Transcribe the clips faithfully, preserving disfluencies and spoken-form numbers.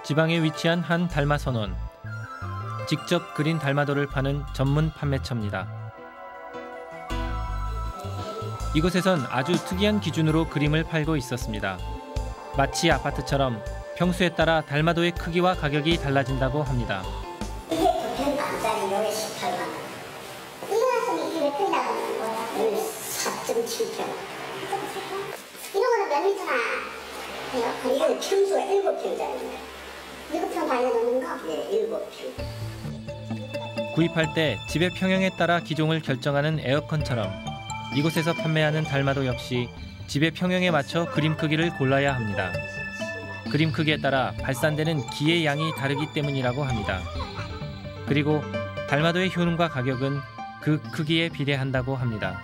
지방에 위치한 한 달마선원. 직접 그린 달마도를 파는 전문 판매처입니다. 이곳에선 아주 특이한 기준으로 그림을 팔고 있었습니다. 마치 아파트처럼 평수에 따라 달마도의 크기와 가격이 달라진다고 합니다. 이게 두 평짜리 요게 십팔만 원. 이거는 이게 몇 평이라고 하는 거야? 사 점 칠 평. 이런 거는 몇 미터나? 이거는 평수가 일곱 평짜리입니다. 일곱 평 발려놓는 거? 네, 일곱 평. 구입할 때 집의 평형에 따라 기종을 결정하는 에어컨처럼 이곳에서 판매하는 달마도 역시 집의 평형에 맞춰 그림 크기를 골라야 합니다. 그림 크기에 따라 발산되는 기의 양이 다르기 때문이라고 합니다. 그리고 달마도의 효능과 가격은 그 크기에 비례한다고 합니다.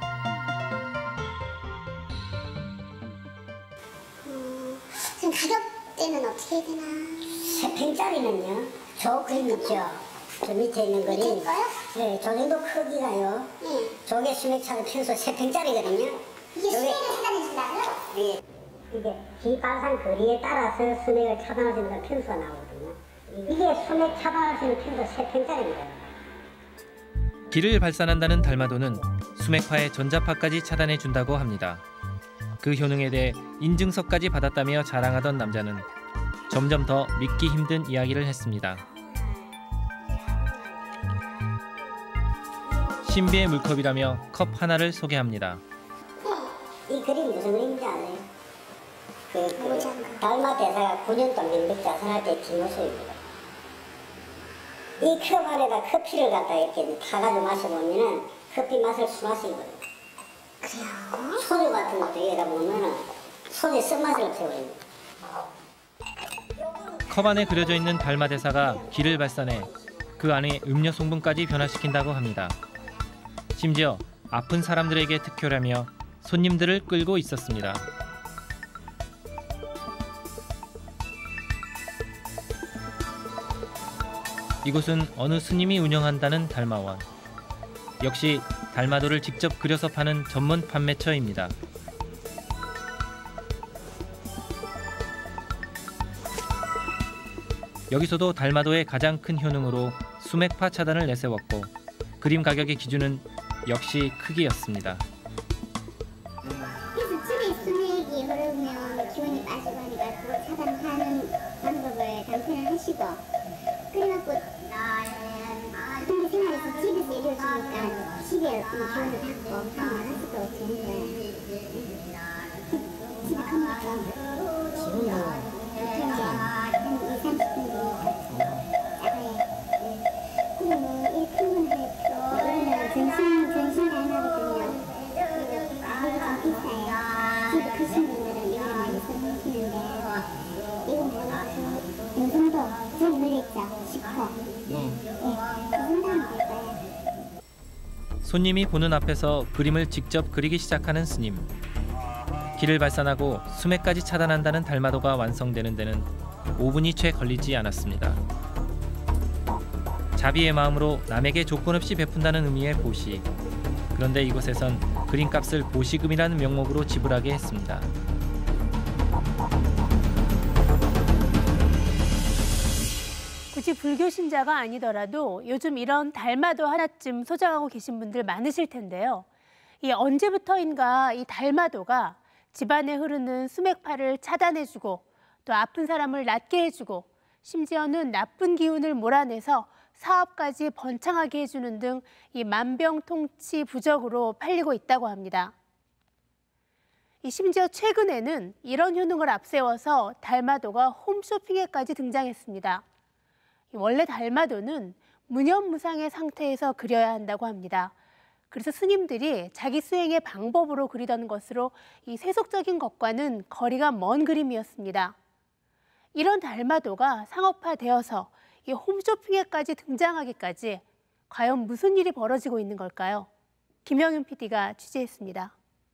음, 지금 가격대는 어떻게 해야 되나? 세 평짜리는요? 저 그림 있죠? 저 밑에 있는 그림. 네, 저 정도 크기가요. 네. 저게 수맥차는 평소 세 평짜리거든요. 이게 수맥을 차단해준다고요? 네. 이게 기발산 거리에 따라서 수맥을 차단할 수 있는 평수가 나오거든요. 이게 수맥 차단할 수 있는 평수 세 평짜리입니다. 기를 발산한다는 달마도는 수맥파의 전자파까지 차단해준다고 합니다. 그 효능에 대해 인증서까지 받았다며 자랑하던 남자는 점점 더 믿기 힘든 이야기를 했습니다. 신비의 물컵이라며 컵 하나를 소개합니다. 이 그림 무슨 그림인지 알아요? 그, 그 달마 대사가 구 년 동안 명백자선할 때 뒷모습입니다. 이 컵 안에다 커피를 갖다 이렇게 타가지고 마셔보면은 커피 맛을 수마시거든요. 그래요? 소주 같은 것도 여기다 보면은 손에 쓴맛을 없애버립니다. 컵 안에 그려져 있는 달마 대사가 기를 발산해 그 안에 음료 성분까지 변화시킨다고 합니다. 심지어 아픈 사람들에게 특효라며 손님들을 끌고 있었습니다. 이곳은 어느 스님이 운영한다는 달마원. 역시 달마도를 직접 그려서 파는 전문 판매처입니다. 여기서도 달마도의 가장 큰 효능으로 수맥파 차단을 내세웠고 그림 가격의 기준은 역시 크기였습니다. 그래서 집에 수맥이 흐르면 기운이 빠지고 하니까 그거 차단하는 방법을 단편을 하시고 그래갖고 근데 생활에서 집에서 이루어지니까 집에 어떤 기운을 받고 그런 말 할 수도 없는 거예요. 집에 가니까 기운이 한 이삼십 분 작아요. 근데 뭐 일 푼을 해도 전신, 전신이 하나거든요. 그리고 가격이 좀 비싸요. 집에 크신 분들은 여기 많이 사주시는데 이건 뭐그 연성도 저기 늘렸죠? 십 퍼. 네. 그 정도는 될 거예요. 손님이 보는 앞에서 그림을 직접 그리기 시작하는 스님. 기를 발산하고 수맥까지 차단한다는 달마도가 완성되는 데는 오 분이 채 걸리지 않았습니다. 자비의 마음으로 남에게 조건 없이 베푼다는 의미의 보시. 그런데 이곳에선 그림값을 보시금이라는 명목으로 지불하게 했습니다. 굳이 불교 신자가 아니더라도 요즘 이런 달마도 하나쯤 소장하고 계신 분들 많으실 텐데요. 이 언제부터인가 이 달마도가 집안에 흐르는 수맥파를 차단해주고 또 아픈 사람을 낫게 해주고 심지어는 나쁜 기운을 몰아내서 사업까지 번창하게 해주는 등 이 만병통치 부적으로 팔리고 있다고 합니다. 이 심지어 최근에는 이런 효능을 앞세워서 달마도가 홈쇼핑에까지 등장했습니다. 원래 달마도는 무념무상의 상태에서 그려야 한다고 합니다. 그래서 스님들이 자기 수행의 방법으로 그리던 것으로 이 세속적인 것과는 거리가 먼 그림이었습니다. 이런 달마도가 상업화되어서 이 홈쇼핑에까지 등장하기까지 과연 무슨 일이 벌어지고 있는 걸까요? 김영윤 피디가 취재했습니다.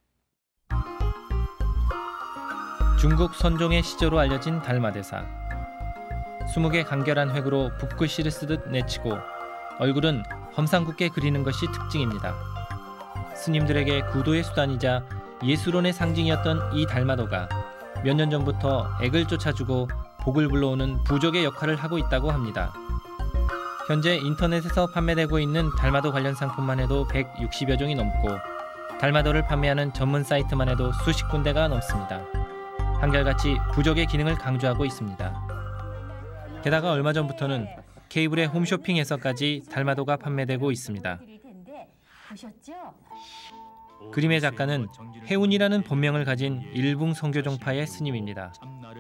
중국 선종의 시조로 알려진 달마대사. 스무 개 간결한 획으로 붓글씨를 쓰듯 내치고 얼굴은 험상궂게 그리는 것이 특징입니다. 스님들에게 구도의 수단이자 예술론의 상징이었던 이 달마도가 몇 년 전부터 액을 쫓아주고 복을 불러오는 부족의 역할을 하고 있다고 합니다. 현재 인터넷에서 판매되고 있는 달마도 관련 상품만 해도 백육십여 종이 넘고 달마도를 판매하는 전문 사이트만 해도 수십 군데가 넘습니다. 한결같이 부족의 기능을 강조하고 있습니다. 게다가 얼마 전부터는 케이블의 홈쇼핑에서까지 달마도가 판매되고 있습니다. 그림의 작가는 해운이라는 본명을 가진 일붕 성교종파의 스님입니다.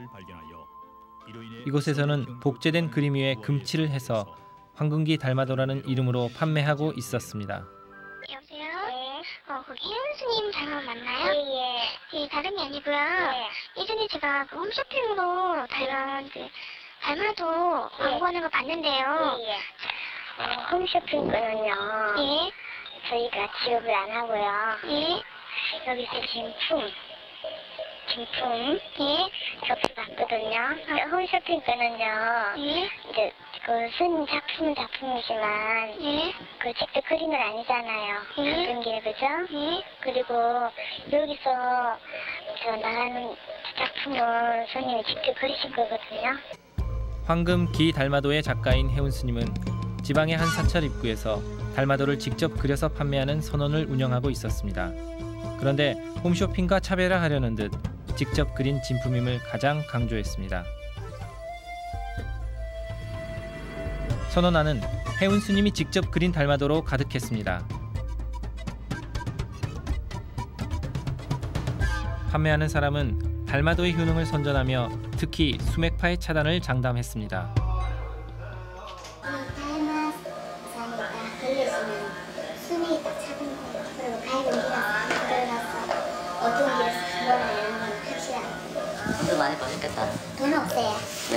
이곳에서는 복제된 그림 위에 금칠을 해서 황금기 달마도라는 이름으로 판매하고 있었습니다. 여보세요? 네. 어, 거기 혜원 스님 달마도 맞나요? 예, 예. 예, 다름이 아니고요. 예. 예전에 제가 그 홈쇼핑으로 달마도, 그, 달마도 광고하는 거 봤는데요. 예, 예. 어, 홈쇼핑 거는요. 예. 저희가 지급을 안 하고요. 예. 여기서 진품, 진품, 예. 접수 받거든요. 어. 홈쇼핑 거는요. 예. 이제 그 스님 작품은 작품이지만, 예. 그 직접 그림은 아니잖아요. 예. 황금기에 그죠? 예. 그리고 여기서 저 나가는 작품을 스님이 직접 그리신 거거든요. 황금기 달마도의 작가인 혜운 스님은 지방의 한 사찰 입구에서 달마도를 직접 그려서 판매하는 선원을 운영하고 있었습니다. 그런데 홈쇼핑과 차별화하려는 듯 직접 그린 진품임을 가장 강조했습니다. 선원 안은 혜운 스님이 직접 그린 달마도로 가득했습니다. 판매하는 사람은 달마도의 효능을 선전하며 특히 수맥파의 차단을 장담했습니다. 달마산에다 걸려지면 수맥이 딱 차는 거예요. 그리고 밝은 기라서 들어가서 어두운 기라서 그거나 이런 건 확실하고. 돈도 많이 버셨겠다. 돈 없어요.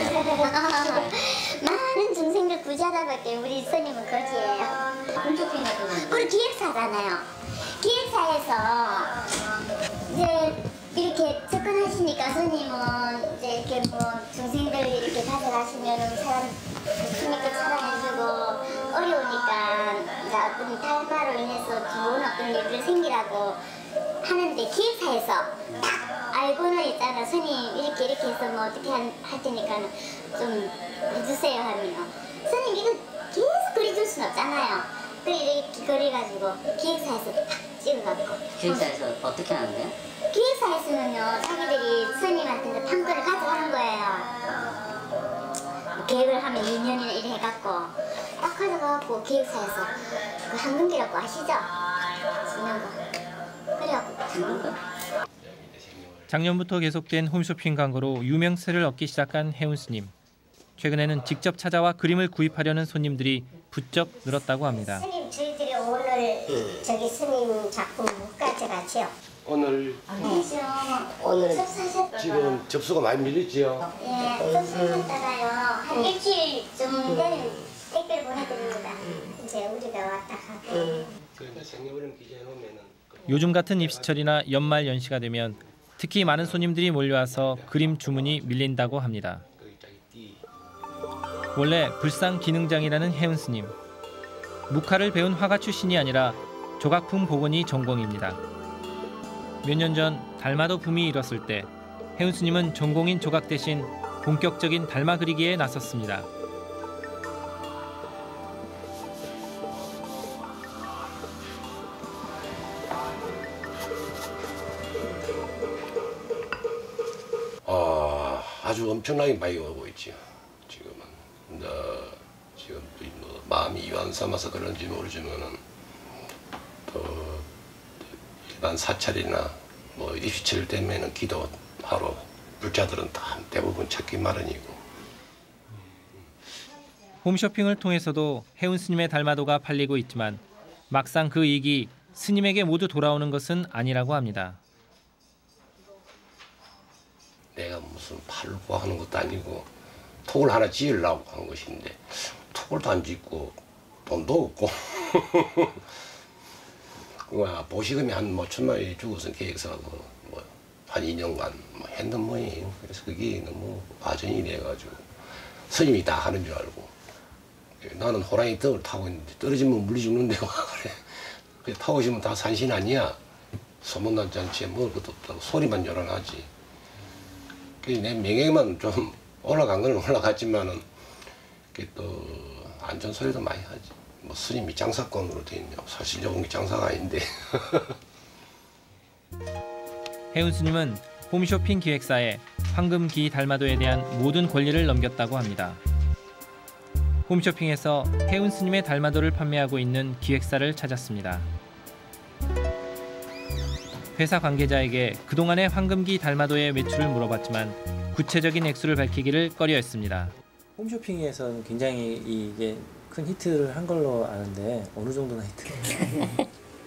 네. 많은 중생들 구제하다밖에 우리 스님은 거지예요. 홈쇼핑 같은 거. 우리 기획사잖아요. 기획사에서 이제 이렇게 접근하시니까 스님은 이제 이렇게 뭐 중생들 이렇게 가져가시면은 사람 스님께 차단해주고 어려우니까 이제 어떤 달마로 인해서 좋은 어떤 일이 생기라고 하는데 기획사에서 딱 알고는 있잖아. 스님 이렇게 이렇게 해서 뭐 어떻게 할, 할 테니까 좀 해주세요 하면 스님 이거 계속 그려줄 순 없잖아요. 그래 이렇게 그려가지고 기획사에서 딱 찍어갖고 기획사에서 어떻게 하는데요? 기획사에서는요 자기들이 스님한테서 판권을 가져가는 거예요. 계획을 하면 이 년이나 이래 해갖고 딱 가져가갖고 기획사에서 그 황금기라고 아시죠? 짓는 거 그래갖고 짓는 거? 작년부터 계속된 홈쇼핑 광고로 유명세를 얻기 시작한 혜운 스님. 최근에는 직접 찾아와 그림을 구입하려는 손님들이 부쩍 늘었다고 합니다. 스님 저희들이 오늘 음. 저기 스님 작품 못 가져가지요? 오늘 아니죠. 오늘 접수하셨다가 지금 접수가 많이 밀렸지요. 예, 접수하셨다가요 한 일주일쯤 되는 택배를 보내드립니다. 이제 우리가 왔다 가고. 그러니까 생년월일 기재해 놓으면은 요즘 같은 입시철이나 연말 연시가 되면 특히 많은 손님들이 몰려와서 그림 주문이 밀린다고 합니다. 원래 불상 기능장이라는 혜운 스님. 묵화를 배운 화가 출신이 아니라 조각품 복원이 전공입니다. 몇 년 전 달마도 붐이 일었을 때 혜운 스님은 전공인 조각 대신 본격적인 달마 그리기에 나섰습니다. 아, 아주 엄청나게 많이 오고 있죠. 지금은 나 지금 뭐 마음이 이완 삼아서 그런지 모르지만은 또 일반 사찰이나 뭐 입시철 되면은 기도하러 불자들은 다 대부분 찾기 마련이고. 홈쇼핑을 통해서도 혜운 스님의 달마도가 팔리고 있지만 막상 그 이익이 스님에게 모두 돌아오는 것은 아니라고 합니다. 내가 무슨 팔고 하는 것도 아니고 톡을 하나 지으려고 한 것인데 톡을도 안 짓고 돈도 없고 와, 보시금이 한 뭐 천만 원이 주고선 계획서가 뭐한 이 년간 뭐 했는 모양이에요. 그래서 그게 너무 과전이 돼가지고 스님이 다 하는 줄 알고 나는 호랑이 떡을 타고 있는데 떨어지면 물리 죽는데 와 그래. 그래 타고 있으면 다 산신 아니야. 소문난 잔치에 먹을 것도 없다고 소리만 요란하지. 내 명예만 좀 올라간 건 올라갔지만은 그게 또 안전 소리도 많이 하지. 뭐 스님이 장사건으로 돼 있냐. 사실 여기 장사가 아닌데. 혜운 스님은 홈쇼핑 기획사에 황금기 달마도에 대한 모든 권리를 넘겼다고 합니다. 홈쇼핑에서 혜운 스님의 달마도를 판매하고 있는 기획사를 찾았습니다. 회사 관계자에게 그동안의 황금기 달마도의 매출을 물어봤지만 구체적인 액수를 밝히기를 꺼려했습니다. 홈쇼핑에서는 굉장히 이게 큰 히트를 한 걸로 아는데 어느 정도나 히트?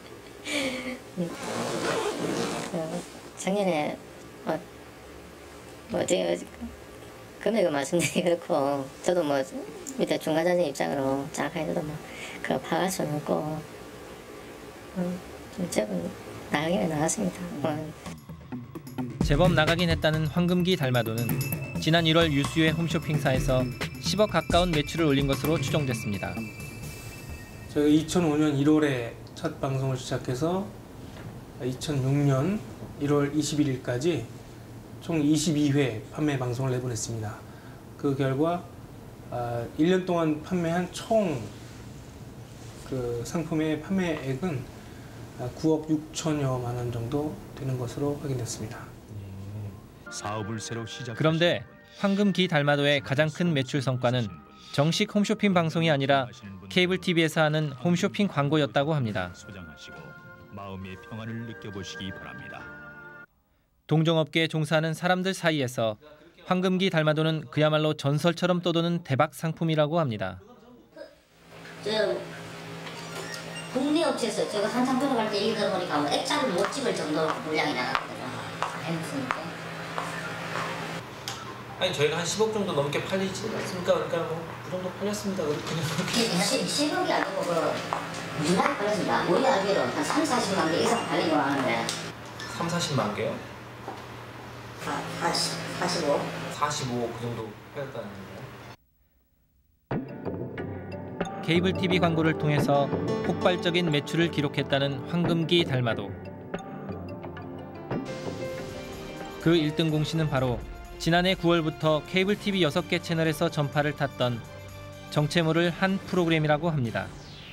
작년에 뭐, 뭐 제가 금액을 말씀드리기 그렇고 저도 뭐 밑에 중간자재 입장으로 장악해도 뭐 그거 파갈 수는 없고 음, 제법 나가긴 나갔습니다. 음. 제법 나가긴 했다는 황금기 달마도는 지난 일월 유수의 홈쇼핑사에서 십억 가까운 매출을 올린 것으로 추정됐습니다. 저희가 이천오년 일월에 첫 방송을 시작해서 이천육년 일월 이십일일까지 총 이십이회 판매 방송을 내보냈습니다. 그 결과 일 년 동안 판매한 총 그 상품의 판매액은 구억 육천여만 원 정도 되는 것으로 확인됐습니다. 사업을 새로 시작. 그런데 황금기 달마도의 가장 큰 매출 성과는 정식 홈쇼핑 방송이 아니라 케이블 티비에서 하는 홈쇼핑 광고였다고 합니다. 소장하시고 마음의 평안을 느껴보시기 바랍니다. 동종업계에 종사하는 사람들 사이에서 황금기 달마도는 그야말로 전설처럼 떠도는 대박 상품이라고 합니다. 저 국내 업체에서 제가 한참 들어갈 때 얘기 들어보니까 뭐 액자를 못 찍을 정도 물량이 나갔거든요. 했으니까. 아니 저희가 한 십억 정도 넘게 팔리지 않습니까? 그러니까 뭐 그 정도 팔렸습니다. 그냥 그렇게. 사실 십억이 아니고 그 무지하게 팔렸습니다. 우리 알기로 한 삼, 사십만 개 이상 팔리고 하는데. 삼, 사십만 개요? 사십, 사십오. 사십오 그 정도 팔렸다는 거예요? 케이블 티비 광고를 통해서 폭발적인 매출을 기록했다는 황금기 달마도. 그 일 등 공신은 바로 지난해 구월부터 케이블 티비 여섯 개 채널에서 전파를 탔던 정체모를 한 프로그램이라고 합니다.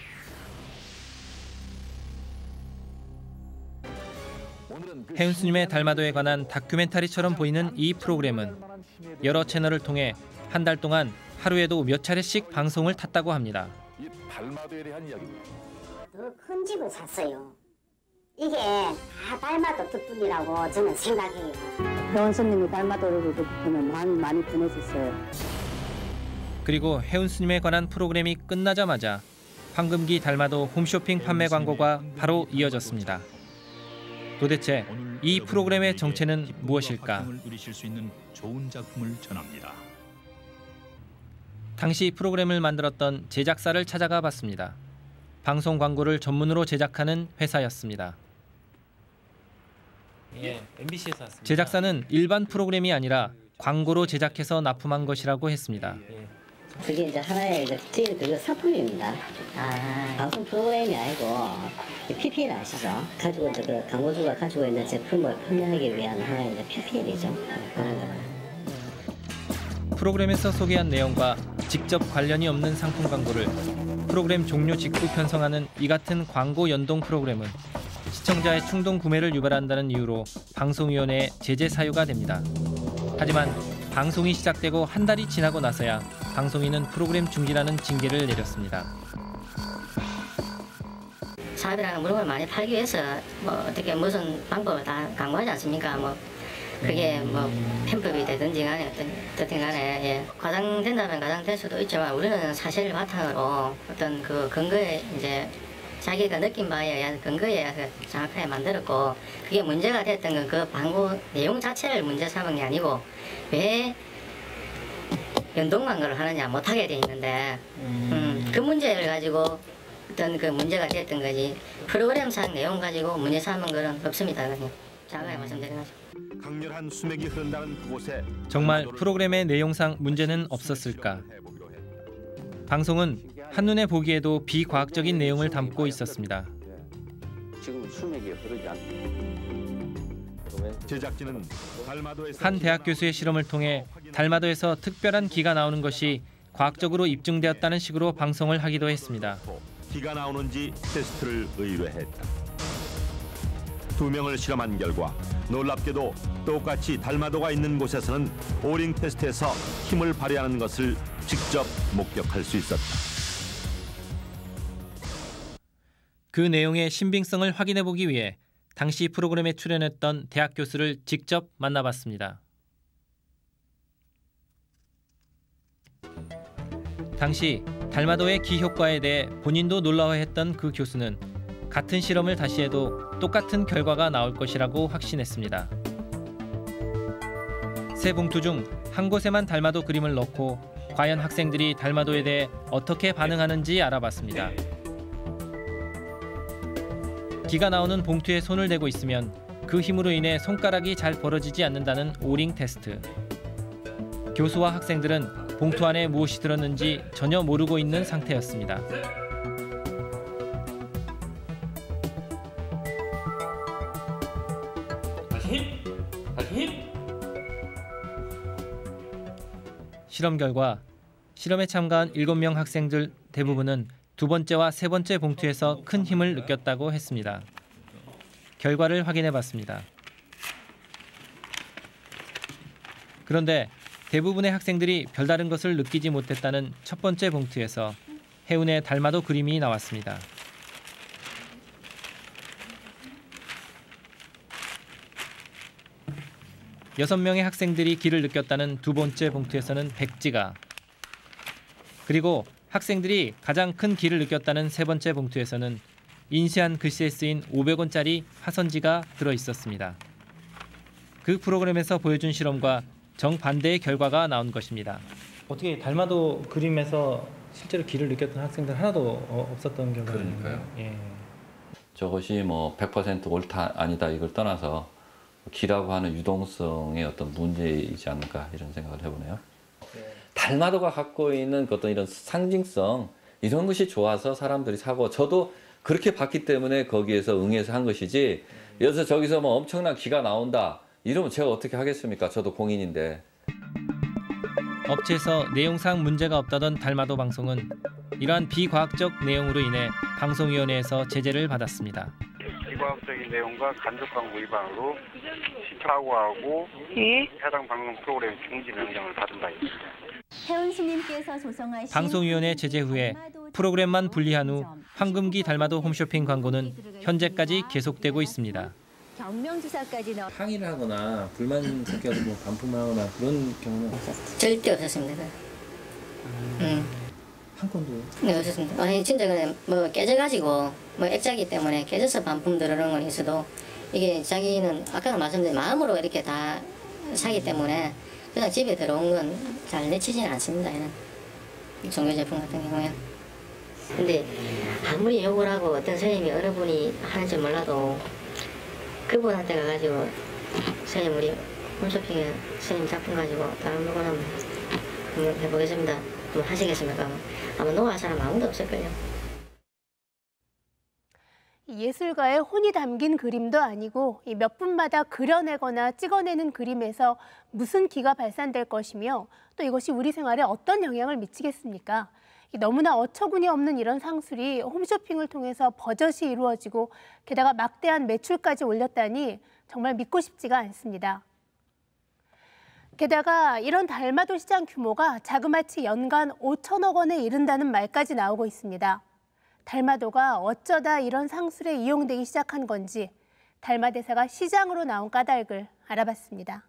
혜운 스님의 달마도에 관한 다큐멘터리처럼 보이는 이 프로그램은 여러 채널을 통해 한 달 동안 하루에도 몇 차례씩 방송을 탔다고 합니다. 이 달마도에 대한 이야기입니다. 더 큰 집을 샀어요. 이게 다 달마도 덕분이라고 저는 생각해요. 혜운 스님이 달마도를 보면 많이 많이 보내줬어요. 그리고 혜운 스님에 관한 프로그램이 끝나자마자 황금기 달마도 홈쇼핑 판매 광고가 바로 이어졌습니다. 도대체 이 프로그램의 정체는 무엇일까? 누리실 수 있는 좋은 작품을 전합니다. 당시 프로그램을 만들었던 제작사를 찾아가 봤습니다. 방송 광고를 전문으로 제작하는 회사였습니다. 예, 엠비씨에서 왔습니다. 제작사는 일반 프로그램이 아니라 광고로 제작해서 납품한 것이라고 했습니다. 그게 이제 하나의 이제 제일 그 상품입니다. 아, 방송 프로그램이 아니고 피피엘 아시죠? 가지고 이제 그 광고주가 가지고 있는 제품을 판매하기 위한 하나의 이제 피피엘이죠. 그런 거. 프로그램에서 소개한 내용과 직접 관련이 없는 상품 광고를 프로그램 종료 직후 편성하는 이 같은 광고 연동 프로그램은 시청자의 충동 구매를 유발한다는 이유로 방송위원회에 제재 사유가 됩니다. 하지만 방송이 시작되고 한 달이 지나고 나서야 방송인은 프로그램 중지라는 징계를 내렸습니다. 사업이라는 물건을 많이 팔기 위해서 뭐 어떻게 무슨 방법을 다 강구하지 않습니까? 뭐 그게 뭐 편법이 되든지 간에 어떤 어떻든 간에 예. 과장된다면 과장될 수도 있지만 우리는 사실을 바탕으로 어떤 그 근거에 이제 자기가 느낀 바에 의한 근거에 의해서 정확하게 만들었고 그게 문제가 됐던 건 그 광고 내용 자체를 문제 삼은 게 아니고 왜 연동 광고를 하느냐 못하게 돼 있는데 음, 그 문제를 가지고 어떤 그 문제가 됐던 거지 프로그램상 내용 가지고 문제 삼은 거는 없습니다. 그냥 자가에 말씀드린 거죠. 강렬한 수맥이 흐른다는 그곳에 정말 프로그램의 내용상 문제는 없었을까? 방송은 한눈에 보기에도 비과학적인 내용을 담고 있었습니다. 지금 수맥이 흐르지 않고 제작진은 달마도에서 한 대학 교수의 실험을 통해 달마도에서 특별한 기가 나오는 것이 과학적으로 입증되었다는 식으로 방송을 하기도 했습니다. 기가 나오는지 테스트를 의뢰했다. 두 명을 실험한 결과 놀랍게도 똑같이 달마도가 있는 곳에서는 오링 테스트에서 힘을 발휘하는 것을 직접 목격할 수 있었다. 그 내용의 신빙성을 확인해 보기 위해 당시 프로그램에 출연했던 대학 교수를 직접 만나봤습니다. 당시 달마도의 기 효과에 대해 본인도 놀라워했던 그 교수는 같은 실험을 다시 해도 똑같은 결과가 나올 것이라고 확신했습니다. 세 봉투 중 한 곳에만 달마도 그림을 넣고 과연 학생들이 달마도에 대해 어떻게 반응하는지 알아봤습니다. 기가 나오는 봉투에 손을 대고 있으면 그 힘으로 인해 손가락이 잘 벌어지지 않는다는 오링 테스트. 교수와 학생들은 봉투 안에 무엇이 들었는지 전혀 모르고 있는 상태였습니다. 다시 힘! 다시 힘! 실험 결과 실험에 참가한 일곱 명 학생들 대부분은 두 번째와 세 번째 봉투에서 큰 힘을 느꼈다고 했습니다. 결과를 확인해 봤습니다. 그런데 대부분의 학생들이 별다른 것을 느끼지 못했다는 첫 번째 봉투에서 해운의 달마도 그림이 나왔습니다. 여섯 명의 학생들이 기를 느꼈다는 두 번째 봉투에서는 백지가, 그리고 학생들이 가장 큰 기를 느꼈다는 세 번째 봉투에서는 인쇄한 글씨에 쓰인 오백 원짜리 화선지가 들어있었습니다. 그 프로그램에서 보여준 실험과 정반대의 결과가 나온 것입니다. 어떻게 달마도 그림에서 실제로 기를 느꼈던 학생들 하나도 없었던 경우가 그러니까요. 예. 저것이 뭐 백 퍼센트 옳다 아니다 이걸 떠나서 기라고 하는 유동성의 어떤 문제이지 않을까 이런 생각을 해보네요. 네. 달마도가 갖고 있는 어떤 이런 상징성 이런 것이 좋아서 사람들이 사고 저도 그렇게 봤기 때문에 거기에서 응해서 한 것이지 여기서 저기서 뭐 엄청난 기가 나온다 이러면 제가 어떻게 하겠습니까? 저도 공인인데. 업체에서 내용상 문제가 없다던 달마도 방송은 이러한 비과학적 내용으로 인해 방송위원회에서 제재를 받았습니다. 비과학적인 내용과 간접 광고 위반으로 사고하고 예? 해당 방송 프로그램 중지 명령을 받은 바 있습니다. 해운스님께서 조성하신 방송위원회 제재 후에 프로그램만 분리한 후 황금기 달마도 홈쇼핑 광고는 현재까지 계속되고 있습니다. 경명주사까지 넣어 항의를 하거나 불만 생겨서 뭐 반품을 하거나 그런 경우는 없었어요? 절대 없었습니다. 음. 음. 한 건도? 네, 없었습니다. 아니 진짜 그냥 뭐 깨져가지고 뭐 액자기 때문에 깨져서 반품 들어오는 건 있어도 이게 자기는 아까 말씀드린 마음으로 이렇게 다 사기 때문에 그냥 집에 들어온 건 잘 내치지는 않습니다. 얘는 종교 제품 같은 경우에는. 근데 아무리 욕을 하고 어떤 선생님이 어느 분이 하는지 몰라도 그분한테 가가지고 선생님 우리 홈쇼핑에 선생님 작품 가지고 다른 물건 한번 해보겠습니다. 한번 하시겠습니까? 아마 노할 사람 아무도 없을걸요. 예술가의 혼이 담긴 그림도 아니고 몇 분마다 그려내거나 찍어내는 그림에서 무슨 기가 발산될 것이며 또 이것이 우리 생활에 어떤 영향을 미치겠습니까? 너무나 어처구니 없는 이런 상술이 홈쇼핑을 통해서 버젓이 이루어지고 게다가 막대한 매출까지 올렸다니 정말 믿고 싶지가 않습니다. 게다가 이런 달마도 시장 규모가 자그마치 연간 오천억 원에 이른다는 말까지 나오고 있습니다. 달마도가 어쩌다 이런 상술에 이용되기 시작한 건지 달마대사가 시장으로 나온 까닭을 알아봤습니다.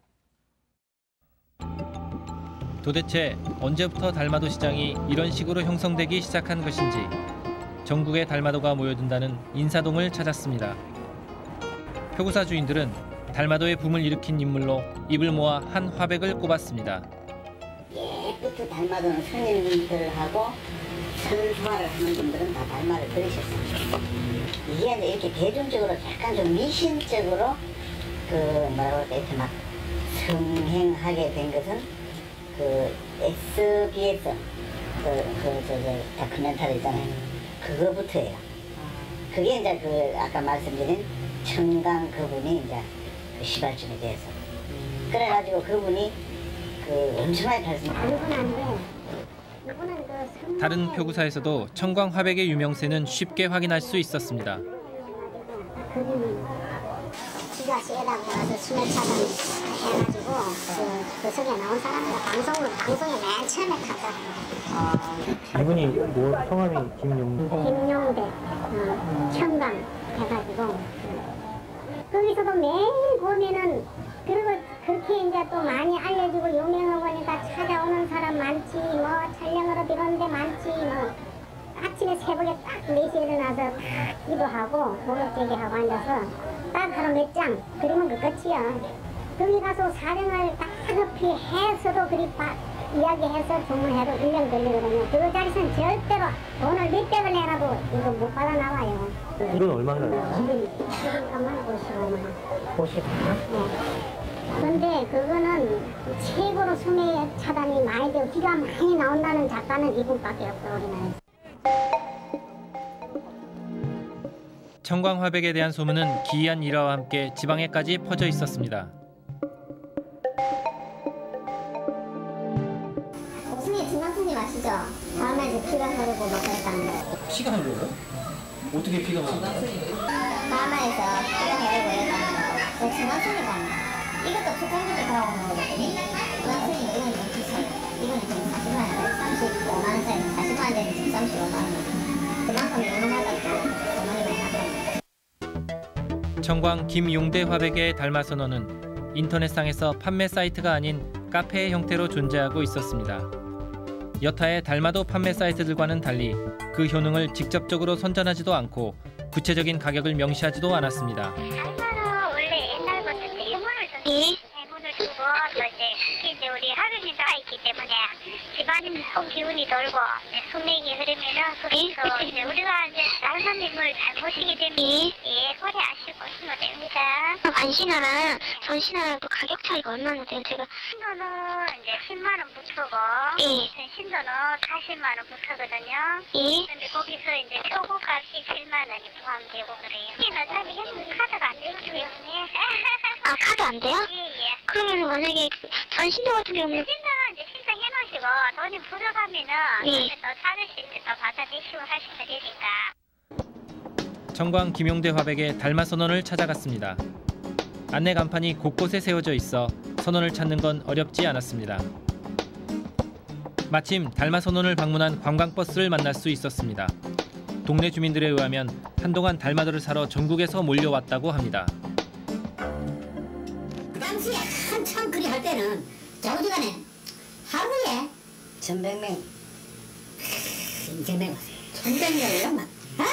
도대체 언제부터 달마도 시장이 이런 식으로 형성되기 시작한 것인지 전국의 달마도가 모여든다는 인사동을 찾았습니다. 표구사 주인들은 달마도의 붐을 일으킨 인물로 입을 모아 한 화백을 꼽았습니다. 예부터 달마도는 손님들하고 선수화를 하는 분들은 다 달마를 들으셨습니다. 이게 이제 이렇게 대중적으로 약간 좀 미신적으로 그 뭐라고 할까 이렇게 막 성행하게 된 것은 그 에스비에스 그 그 저 다큐멘터리 있잖아요. 그거부터예요. 그게 이제 그 아까 말씀드린 청강 그분이 이제 그 시발점에 대해서. 그래가지고 그분이 그 엄청나게 발생했어요. 다른 표구사에서도 청광 화백의 유명세는 쉽게 확인할 수 있었습니다. 기가 세다고 와서 수면 차단해가지고 그, 그 속에 나온 사람들 방송을 방송에 맨 처음에 탔다. 이분이 뭐 성함이 김용 김용대 어, 청강 해가지고 거기서도 매일 보면은 그리고 그렇게 이제 또 많이 알려지고 유명하고 보니까 찾아오는 사람 많지 뭐 촬영으로 이런데 많지 뭐 아침에 새벽에 딱 네 시에 일어나서 딱 기도하고 목욕제기하고 앉아서 딱 하루 몇 장 그러면 그 끝이야. 거기 가서 사령을 딱 급히 해서도 그리 바, 이야기해서 주문해도 일 년 걸리거든요. 그 자리에서는 절대로 돈을 몇백을 내라도 이거 못 받아 나와요. 이건 얼마인가요? 지금까만 오십오만 원. 오십오만 원? 네. 근데 그거는 최고로 수매 차단이 많이 되고 기가 많이 나온다는 작가는 이분밖에 없어 우리나라에서. 청광 화백에 대한 소문은 기이한 일화와 함께 지방에까지 퍼져 있었습니다. 옥승에 진강스님 아시죠? 다음에 이제 피가 흐르고 뭐 그랬다는 거. 피가 흘러요? 어떻게 피가 흘러요? 다음에서 피가 흐르고 이랬다는 거. 그 진강스님이다. 이것도 투탕님이 가오는 거거든요. 진강스님 이거는 좀 비싸요. 이거는 지금 사십만 원, 삼십오만 원짜리 사십만 원짜리 지금 삼십오만 원. 그만큼 유명하다고 소문이 많이 나더라고요. 청광 김용대 화백의 달마선언은 인터넷상에서 판매 사이트가 아닌 카페의 형태로 존재하고 있었습니다. 여타의 달마도 판매 사이트들과는 달리 그 효능을 직접적으로 선전하지도 않고 구체적인 가격을 명시하지도 않았습니다. 달마도 원래 옛날부터 대문을 줬지. 대문을 주고 또 이제 특히 이제 우리 하루님도 있기 때문에 집안에 속 기운이 돌고 숙맥이 흐르면은 그래서 이제 우리가 이제 달마님을 잘 모시게 되면 예 소리 아시고 오시면 됩니다. 관신하랑 전신하랑 그 가격 차이가 얼마나 돼요? 제가 신도는 이제 십만 원 붙고 예. 신도는 사십만 원 붙거든요. 예. 근데 거기서 이제 표고 값이 칠만 원이 포함되고 그래요. 이는 사실 현금 카드가 안 되거든요. 아 카드 안 돼요? 예예. 그러면 만약에 전신도 같은 경우는 신도는 이제 신청해 놓으시고 돈이 부족하면은 예. 또 사드실 때 또 받아내시고 하시면 되니까. 청광 김용대 화백의 달마 선원을 찾아갔습니다. 안내 간판이 곳곳에 세워져 있어 선원을 찾는 건 어렵지 않았습니다. 마침 달마 선원을 방문한 관광버스를 만날 수 있었습니다. 동네 주민들에 의하면 한동안 달마도를 사러 전국에서 몰려왔다고 합니다. 그 당시에 한참 그리 할 때는 자우지간에 하루에 천백 명, 인생명 왔어요. 천백 명이요? 막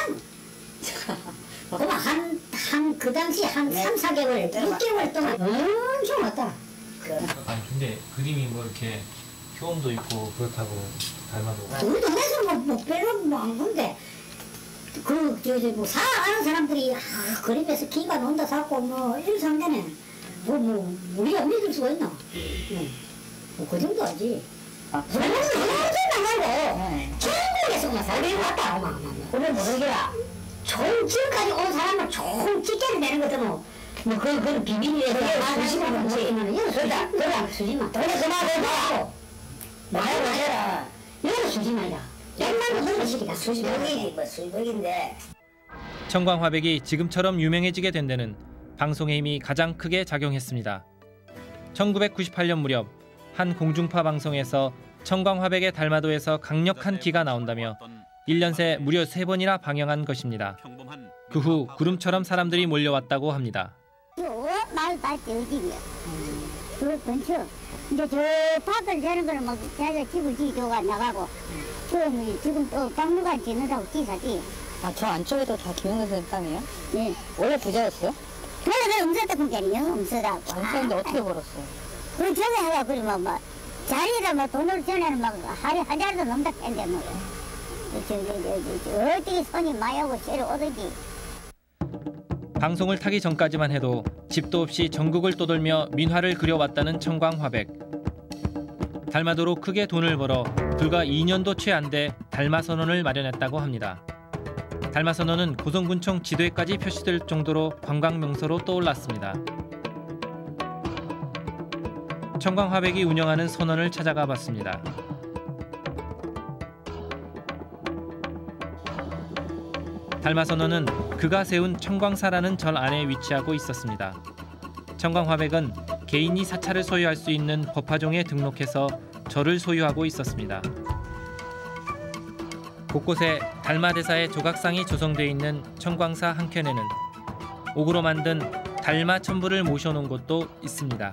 그만 한, 한, 그 당시 한 삼, 사 개월, 육 개월 동안 엄청 왔다. 그. 아니 근데 그림이 뭐 이렇게 효험도 있고 그렇다고 닮아도 우리 동네에서 뭐, 뭐 별로 뭐안 건데 그, 저, 저, 뭐, 사, 아는 사람들이, 아, 그림에서 기가 논다 사고, 뭐, 일상전에, 뭐, 뭐, 우리가 믿을 수가 있나? 네. 뭐, 그 정도 하지. 아, 그래? 그래, 나가고, 전국에서만 살게 왔다, 어마, 어마. 그래, 모르겠라. 좋은 지금까지 온 사람은 좋은 직계를 내는 거든, 뭐. 뭐, 그, 그, 비밀이에서, 수시만 모르겠는 이거 수다. 그래, 수지마. 돈에 그만하고, 말을 하셔라. 이거 수지마야. 수십억이지 뭐 수십억인데. 청광 화백이 지금처럼 유명해지게 된 데는 방송의 힘이 가장 크게 작용했습니다. 천구백구십팔 년 무렵 한 공중파 방송에서 청광 화백의 달마도에서 강력한 기가 나온다며 일 년 새 무려 세 번이나 방영한 것입니다. 그 후 구름처럼 사람들이 몰려왔다고 합니다. 마을 밭이 어디고요? 그 근처. 이제 저 밭을 되는 거는 막 자기가 집을 지어가 나가고 그 지금 또 박물관 짓는다고 지사지. 아, 저 안쪽에도 다 김영선 선생님 땅이에요? 네. 원래 부자였어요? 원래 음서다 본 게 아니에요. 음서라고. 음서인데 어떻게 벌었어요? 그 전에 해가 그리 뭐, 뭐 자리에다 뭐 돈을 전에는 막 하루 한 자리도 넘다 뺀데 뭐. 저, 저, 저, 저, 저, 어떻게 손이 많이 오고 새로 오더지. 방송을 타기 전까지만 해도 집도 없이 전국을 떠돌며 민화를 그려왔다는 청광 화백. 달마도로 크게 돈을 벌어 불과 이 년도 채 안 돼 달마선원을 마련했다고 합니다. 달마선원은 고성군청 지도에까지 표시될 정도로 관광명소로 떠올랐습니다. 청광화백이 운영하는 선원을 찾아가 봤습니다. 달마선원은 그가 세운 청광사라는 절 안에 위치하고 있었습니다. 청광화백은 개인이 사찰을 소유할 수 있는 법화종에 등록해서 절을 소유하고 있었습니다. 곳곳에 달마대사의 조각상이 조성돼 있는 청광사 한켠에는 옥으로 만든 달마천불을 모셔놓은 곳도 있습니다.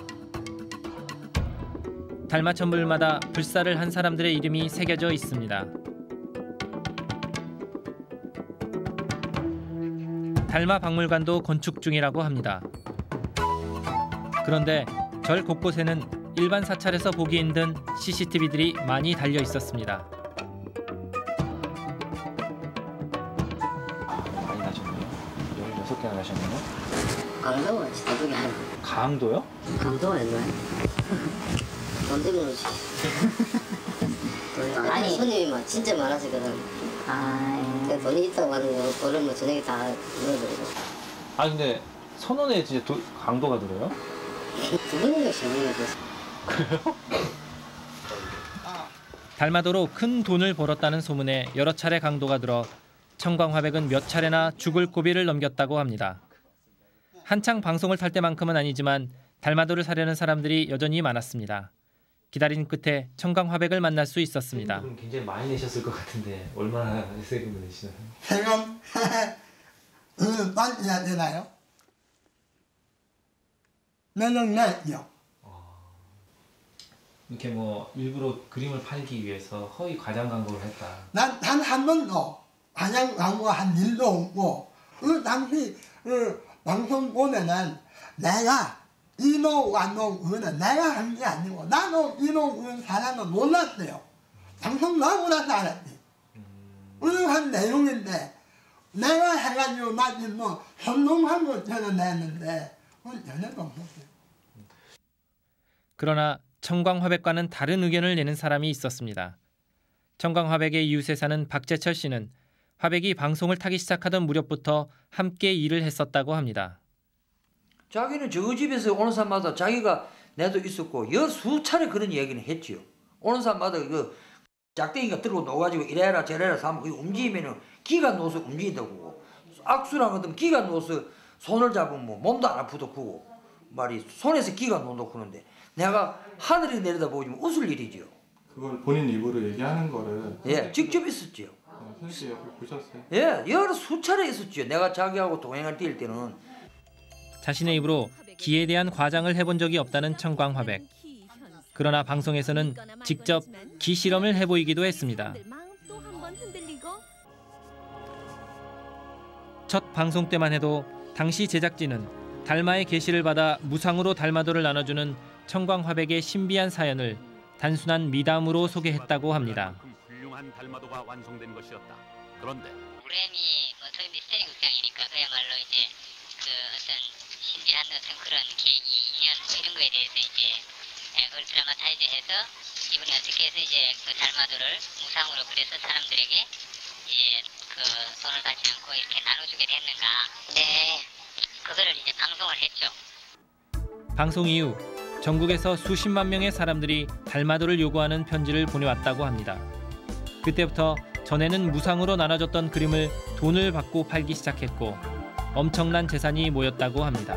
달마천불마다 불사를 한 사람들의 이름이 새겨져 있습니다. 달마박물관도 건축 중이라고 합니다. 그런데 절 곳곳에는 일반 사찰에서 보기 힘든 씨씨티비들이 많이 달려 있었습니다. 많이 나셨네요. 열여섯 개나 나셨네요. 강도 진짜 게 하나. 강도요? 강도가 있네. 돈 때문에 그렇지. 아니 손님이 막 진짜 많았거든. 아, 예. 돈이 있다고 하는 거 돈을 뭐 저녁에 다 넣어드리고. 아 근데 선원에 진짜 도, 강도가 들어요? 두 분인가 세 분인가 됐어. 그래요? 달마도로 큰 돈을 벌었다는 소문에 여러 차례 강도가 들어 청광화백은 몇 차례나 죽을 고비를 넘겼다고 합니다. 한창 방송을 탈 때만큼은 아니지만 달마도를 사려는 사람들이 여전히 많았습니다. 기다린 끝에 청광화백을 만날 수 있었습니다. 그럼 굉장히 많이 내셨을 것 같은데 얼마나 세금을 내시나요? 세금 을 빠져야 되나요? 매년 내요. 이렇게 뭐 일부러 그림을 팔기 위해서 허위 과장 광고를 했다. 난 단 한 번도 과장 광고한 일도 없고 그 당시 그 방송 보면은 내가 이노완노은은 내가 한 게 아니고 나도 이노은 사람은 몰랐어요. 방송 나오고 나서 알았지. 은한 내용인데 내가 해가지고 마치 뭐 선동한 것처럼 냈는데 그건 전혀 없었어요. 그러나 청광화백과는 다른 의견을 내는 사람이 있었습니다. 청광화백의 이웃에 사는 박재철 씨는 화백이 방송을 타기 시작하던 무렵부터 함께 일을 했었다고 합니다. 자기는 저 집에서 오는 사람마다 자기가 내도 있었고 여 수차례 그런 이야기는 했지요. 오는 사람마다 그 짝대기가 들고 놓아가지고 이래라 저래라 하면 그게 움직이면은 기가 놓아서 움직인다고. 악수랑 같으면 기가 놓아서 손을 잡으면 뭐 몸도 안 아프도 크고 말이 손에서 기가 놓는다고 그러는데 내가 하늘에 내려다보면 웃을 일이지요. 그걸 본인 입으로 얘기하는 거를 예, 직접 있었지요. 현실 옆에 보셨어요? 예, 여러 수차례 있었지요. 내가 자기하고 동행할 때일 때는. 자신의 입으로 기에 대한 과장을 해본 적이 없다는 청광화백. 그러나 방송에서는 직접 기 실험을 해보이기도 했습니다. 첫 방송 때만 해도 당시 제작진은 달마의 계시를 받아 무상으로 달마도를 나눠주는 청광화백의 신비한 사연을 단순한 미담으로 소개했다고 합니다. 훌륭한 달마도가 완성된 것이었다. 그런데 우렘이 뭐 저희 미스테리 극장이니까 그야말로 이제 그 어떤 신비한 어떤 그런 계기, 인연 이런 거에 대해서 이제 그걸 드라마타이즈해서 이분이 어떻게 해서 이제 그 달마도를 무상으로 그래서 사람들에게 이제 그 돈을 받지 않고 이렇게 나눠주게 됐는가. 네, 그거를 이제 방송을 했죠. 방송 이후 전국에서 수십만 명의 사람들이 달마도를 요구하는 편지를 보내왔다고 합니다. 그때부터 전에는 무상으로 나눠줬던 그림을 돈을 받고 팔기 시작했고 엄청난 재산이 모였다고 합니다.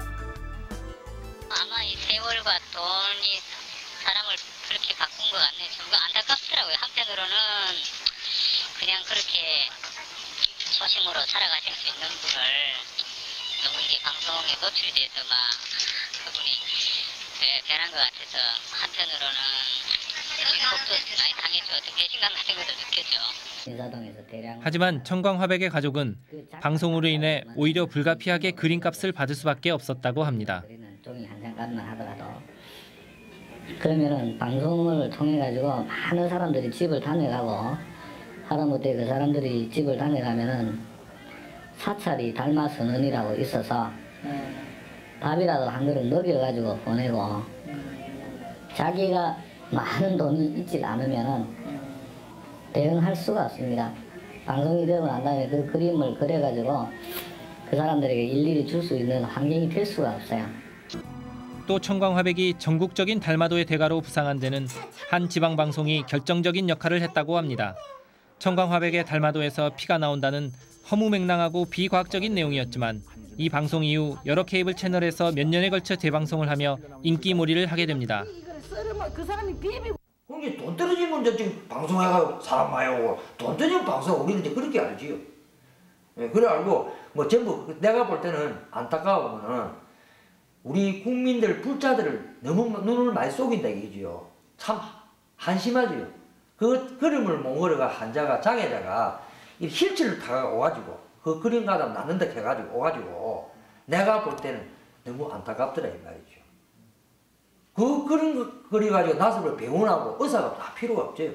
아마 이 세월과 돈이 사람을 그렇게 바꾼 것 같네요. 좀 안타깝더라고요. 한편으로는 그냥 그렇게 소심으로 살아가실 수 있는 분을 너무 이제 방송에 노출돼서 막 그분이 변한 것 같아서 한편으로는 속도 많이 상해서 어떤 배신감 같은 것도 느꼈죠. 하지만 청광화백의 가족은 방송으로 인해 오히려 불가피하게 그림값을 받을 수밖에 없었다고 합니다. 종이 한 장값만 하더라도 그러면은 방송을 통해 가지고 많은 사람들이 집을 다녀가고 하다못해 그 사람들이 집을 다녀가면은 사찰이 달마선언이라고 있어서 밥이라도 한 그릇 먹여가지고 보내고 자기가 많은 돈이 있지 않으면은 대응할 수가 없습니다. 방송이 되고 난 다음에 그 그림을 그려가지고 그 사람들에게 일일이 줄 수 있는 환경이 될 수가 없어요. 또 청광화백이 전국적인 달마도의 대가로 부상한 데는 한 지방방송이 결정적인 역할을 했다고 합니다. 청광화백의 달마도에서 피가 나온다는 허무맹랑하고 비과학적인 내용이었지만 이 방송 이후 여러 케이블 채널에서 몇 년에 걸쳐 재방송을 하며 인기몰이를 하게 됩니다. 그 사람이 비비고. 그게 돈 떨어지면 저 지금 방송해가지고 사람 많이 오고 돈 떨어지면 방송 우리는 이제 그렇게 알지요. 예, 그래 알고 뭐 전부 내가 볼 때는 안타까운 거는 우리 국민들 불자들을 너무 눈을 많이 속인다 이거지요. 참 한심하지요. 그 그림을 몽골이가 한자가 장애자가 이 힐츠를 타고 오가지고 그 그림 가다 낳는다 해가지고 오가지고 내가 볼 때는 너무 안타깝더라 이 말이죠. 그 그림 그려가지고 나서를 병원하고 의사가 다 필요가 없죠.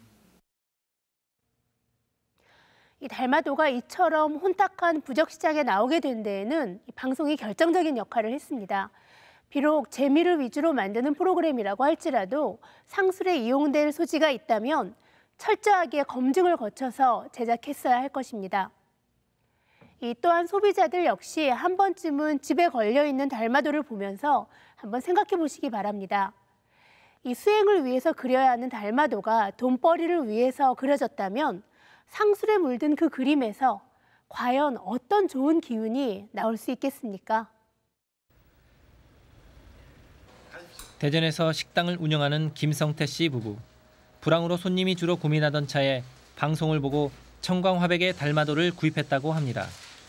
이 달마도가 이처럼 혼탁한 부적시장에 나오게 된 데에는 이 방송이 결정적인 역할을 했습니다. 비록 재미를 위주로 만드는 프로그램이라고 할지라도 상술에 이용될 소지가 있다면 철저하게 검증을 거쳐서 제작했어야 할 것입니다. 이 또한 소비자들 역시 한 번쯤은 집에 걸려있는 달마도를 보면서 한번 생각해 보시기 바랍니다. 이 수행을 위해서 그려야 하는 달마도가 돈벌이를 위해서 그려졌다면 상술에 물든 그 그림에서 과연 어떤 좋은 기운이 나올 수 있겠습니까? 대전에서 식당을 운영하는 김성태 씨 부부. 불황으로 손님이 주로 고민하던 차에 방송을 보고 청광화백의 달마도를 구입했다고 합니다.